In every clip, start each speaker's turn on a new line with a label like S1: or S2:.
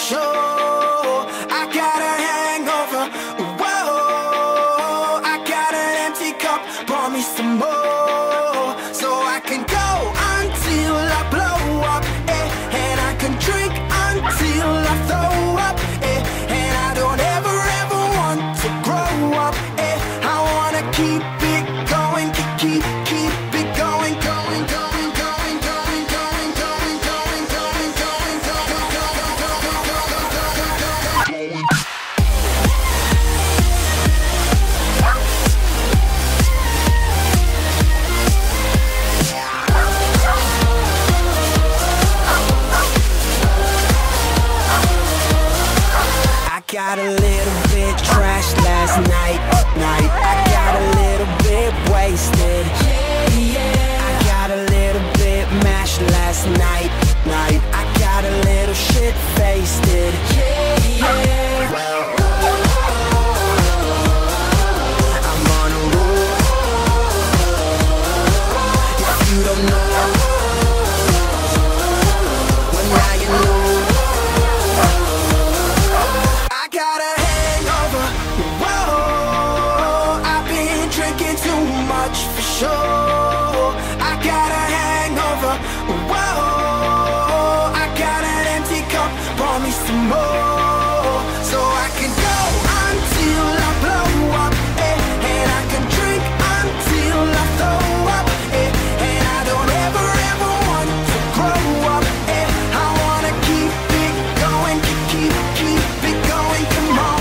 S1: sure. I got a hangover, whoa. I got an empty cup, pour me some more, so I can go until I blow up, and I can drink until I throw up, and I don't ever want to grow up, I wanna keep it going, keep it going, going, going, going, going, going, going, going, going, going, going. I got a little bit trashed last night. I got a little bit wasted. I got a little bit mashed last night. I got a little shit faced. Well, I'm on a roll. If you don't know, well now you know. I got a hangover, whoa. I've been drinking too much for sure. I got a hangover, whoa. I got an empty cup, pour me some more, so I can go until I blow up, and I can drink until I throw up, and I don't ever want to grow up, I wanna keep it going, keep it going, come on.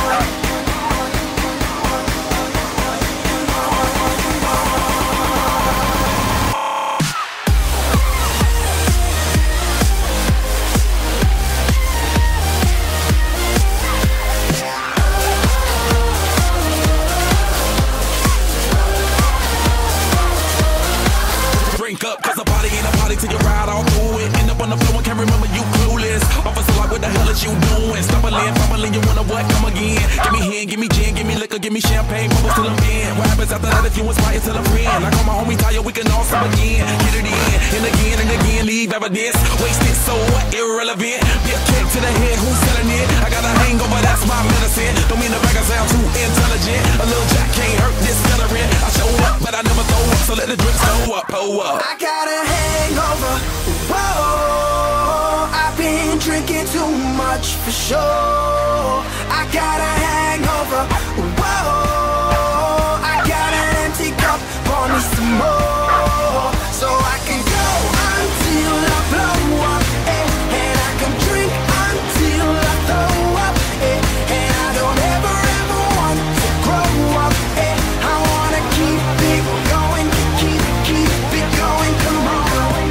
S2: Drink up, cause a party ain't a party till you ride all through it. End up on the floor and can't remember you clueless. Officer like, what the hell is you doing? Stumbling, you wanna what? Come again. Give me hen, give me gin, give me liquor, give me champagne, bubbles till I'm in. What happens after that if you inspire till a friend? Like all my homies tell you we can all sub again. Get it in, and again, leave evidence. Wasted, so what? Irrelevant. Be a kick to the head, who's selling it? I got a hangover, that's my medicine. Don't mean the record sound too intelligent. A little jack can't hurt this celery. I show up, but I never throw up, so let the drinks go up, pull up.
S1: I got a hangover, whoa. I've been drinking too much for sure. I got a hangover, whoa. I got an empty cup, pour me some more, so I can go until I blow up, and I can drink until I throw up, and I don't ever want to grow up, I wanna keep it going, keep it going, come on.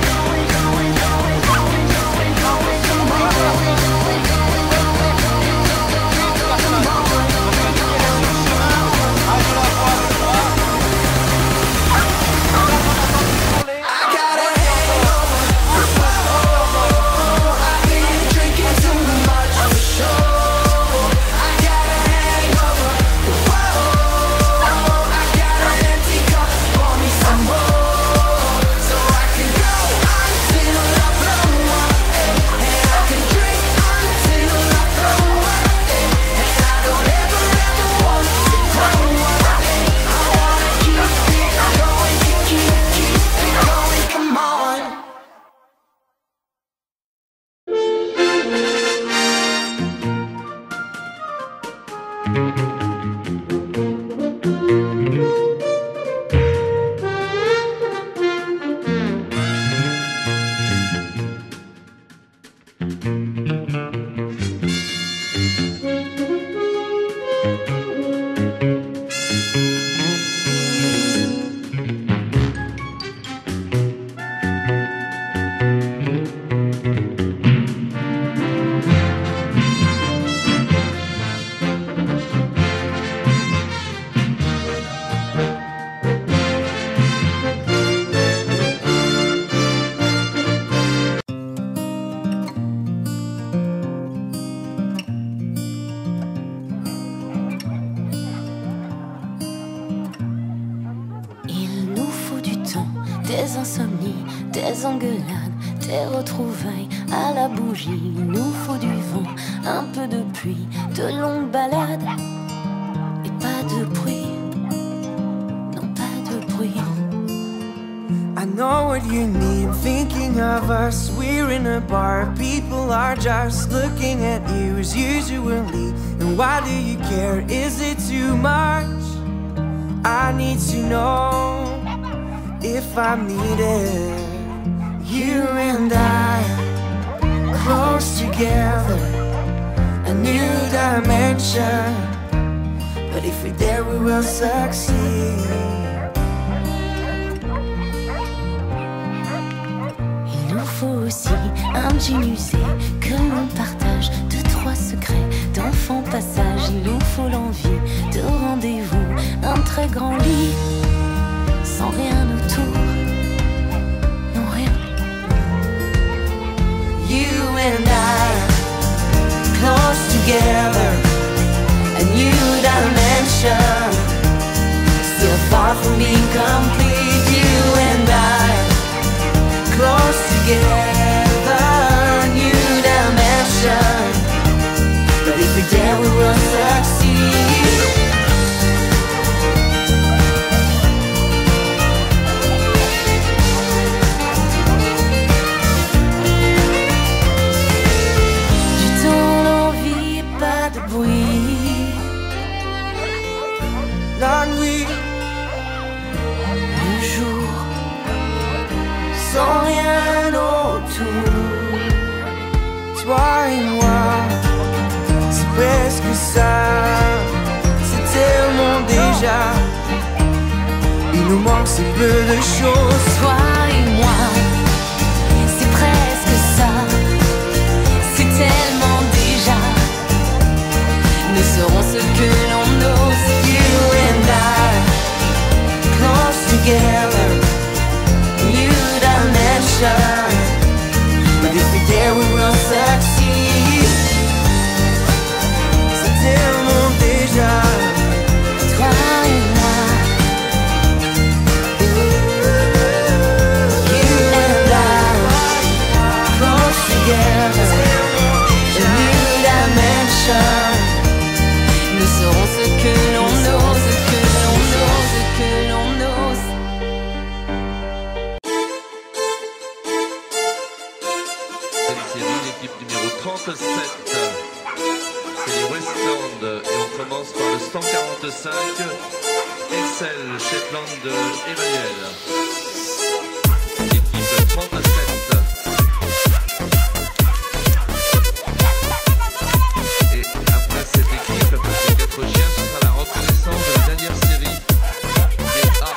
S3: des insomnies, des engueulades, des retrouvailles à la bougie. Il nous faut du vin. vent, un peu de pluie, de longues balades et pas de bruit. Non, pas de bruit.
S1: I know what you need, I'm thinking of us. We're in a bar, people are just looking at you as usually. And why do you care? Is it too much? I need to know if I'm needed. You and I, close together, a new dimension. But if we're there, we will succeed.
S3: Il nous faut aussi un petit musée que l'on partage, deux, trois secrets d'enfants passage. Il nous faut l'envie de rendez-vous, un très grand lit, sans rien autour, non rien.
S1: You and I, close together, a new dimension. Still far from being complete. You and I, close together, a new dimension. But if we're there, we will succeed. La nuit,
S3: Le jour,
S1: sans rien autour. Toi et moi, c'est presque ça. C'est tellement déjà. Il nous manque si peu de choses.
S3: toi et moi, c'est presque ça. C'est tellement déjà. Nous serons ce que l'on ose.
S1: You and I, close together, new dimension. But if we're there, we will succeed. C'est tellement déjà.
S3: Toi et moi,
S1: You and I, close together, a new dimension.
S3: nous serons ce que l'on ose, que l'on ose, que l'on ose.
S4: Cette série, l'équipe numéro 37, c'est les Westland. Et on commence par le 145, Excel, Shetland de Emmanuel. L'équipe 37. Et après cette équipe, après ces 4 chiens, ce sera la reconnaissance de la dernière série des A.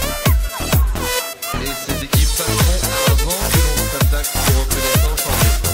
S4: Et ces équipes passeront avant que l'on s'attaque aux reconnaissances en B.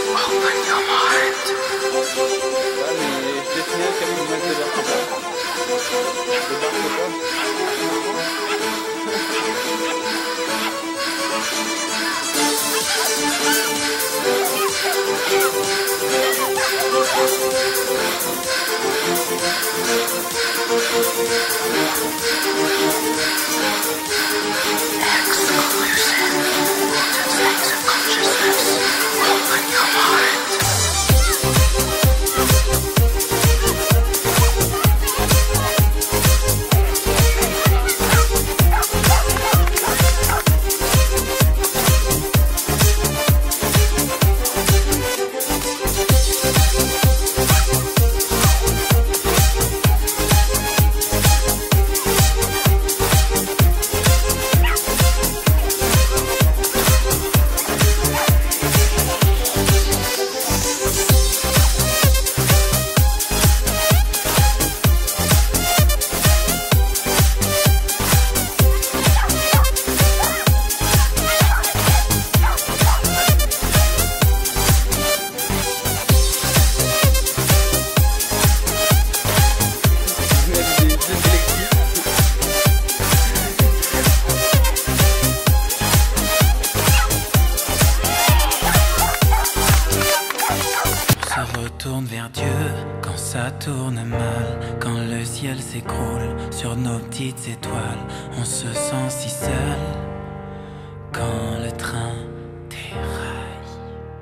S5: Tourne vers Dieu quand ça tourne mal, quand le ciel s'écroule sur nos petites étoiles, on se sent si seul quand le train déraille.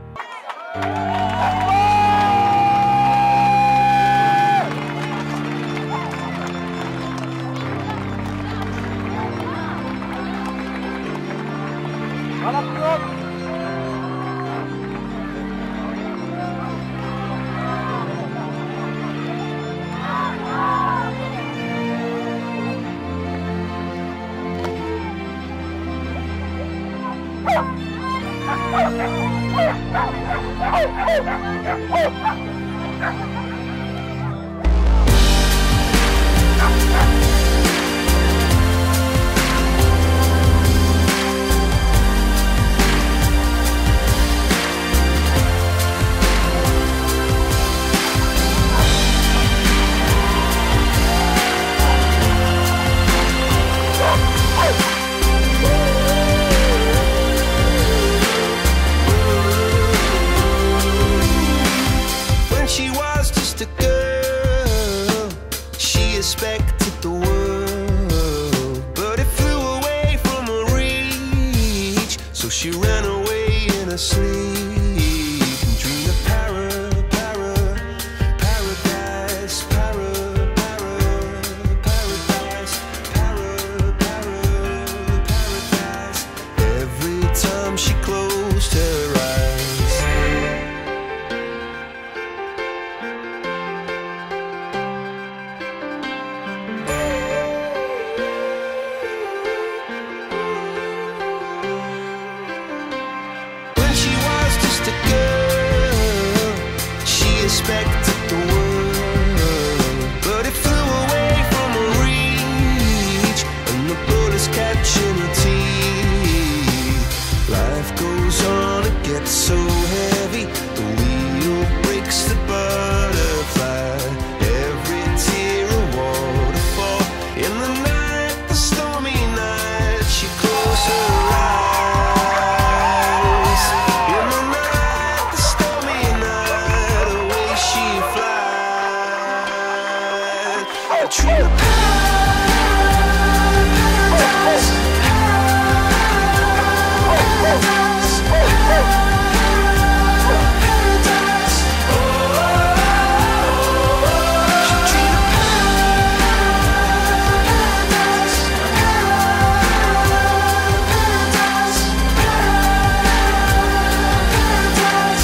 S1: Expected the world, but it flew away from her reach. So she ran away in her sleep and dreamed of paradise, paradise. Every time she closed her eyes. Expected the world, but it flew away from her reach, and the bullets catching her teeth. Life goes on, it gets so heavy, the wheel breaks the butterfly. Every tear a waterfall. In the night, the stormy night, she closed her eyes. In the night, the stormy night, away she flies. A tree of paradise, paradise, paradise. Oh, she dreamed of paradise, paradise, paradise.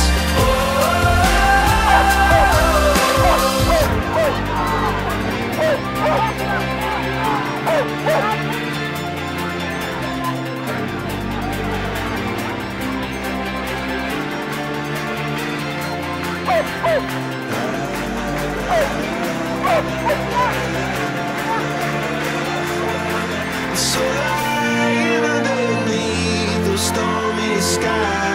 S1: So lying underneath those stormy skies.